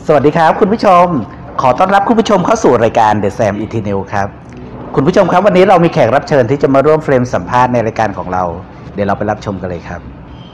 สวัสดีครับคุณผู้ชมขอต้อนรับคุณผู้ชมเข้าสู่รายการ The Sam Eternal ครับคุณผู้ชมครับวันนี้เรามีแขกรับเชิญที่จะมาร่วมเฟรมสัมภาษณ์ในรายการของเราเดี๋ยวเราไปรับชมกันเลยครับ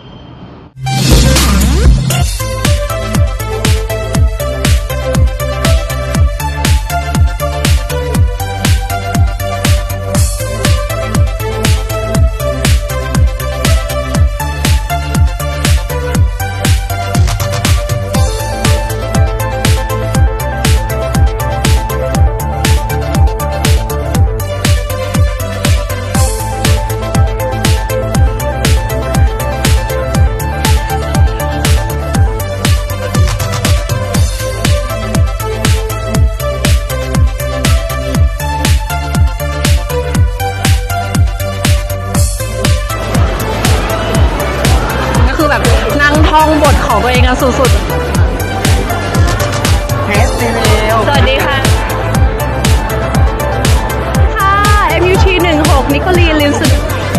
ท่องบทของตัวเองอะสุดๆเทสรีวิวสวัสดีค่ะMUT 16นิโคลีนลินสึ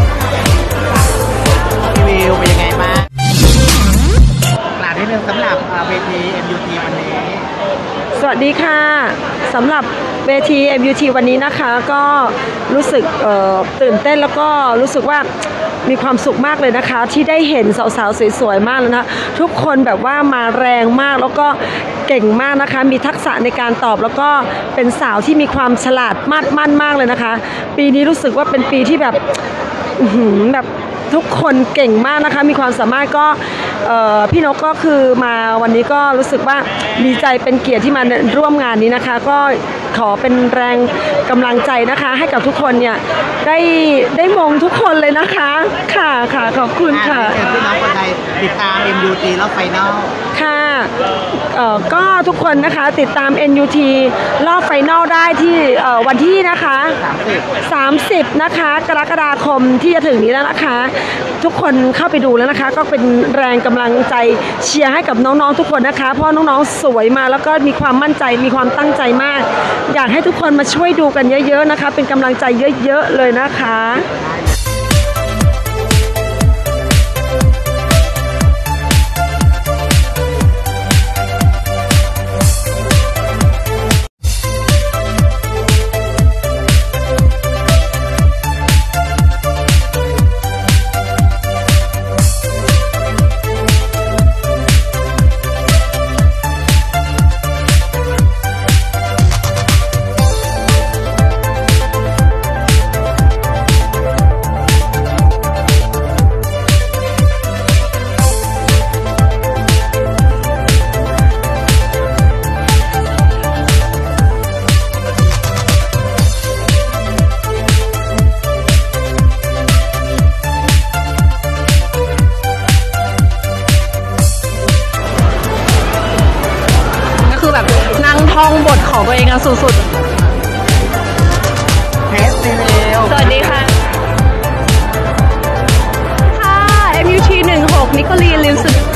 รีวิวเป็นยังไงบ้างกล่าวนิดนึงสำหรับเวที MUT วันนี้สวัสดีค่ะสำหรับเวที MUT วันนี้นะคะก็รู้สึกตื่นเต้นแล้วก็รู้สึกว่ามีความสุขมากเลยนะคะที่ได้เห็นสาวๆสวยๆมากเลยนะทุกคนแบบว่ามาแรงมากแล้วก็เก่งมากนะคะมีทักษะในการตอบแล้วก็เป็นสาวที่มีความฉลาดมั่นมากเลยนะคะปีนี้รู้สึกว่าเป็นปีที่แบบทุกคนเก่งมากนะคะมีความสามารถก็พี่นกก็คือมาวันนี้ก็รู้สึกว่าดีใจเป็นเกียรติที่มาร่วมงานนี้นะคะก็ขอเป็นแรงกำลังใจนะคะให้กับทุกคนเนี่ยได้มงทุกคนเลยนะคะค่ะขอบคุณค่ะพี่น้องคนใดติดตาม MUT รอบไฟนอลค่ะก็ทุกคนนะคะติดตาม NUT รอบไฟนอลได้ที่วันที่นะคะ30นะคะกรกฎาคมที่จะถึงนี้แล้วนะคะทุกคนเข้าไปดูแล้วนะคะก็เป็นแรงกำลังใจเชียร์ให้กับน้องๆทุกคนนะคะเพราะน้องๆสวยมาแล้วก็มีความมั่นใจมีความตั้งใจมากอยากให้ทุกคนมาช่วยดูกันเยอะๆนะคะเป็นกำลังใจเยอะๆเลยนะคะท่องบทของตัวเองอะสุดๆเทสรีวิวสวัสดีค่ะMUT 16นิโคลีนลินสึ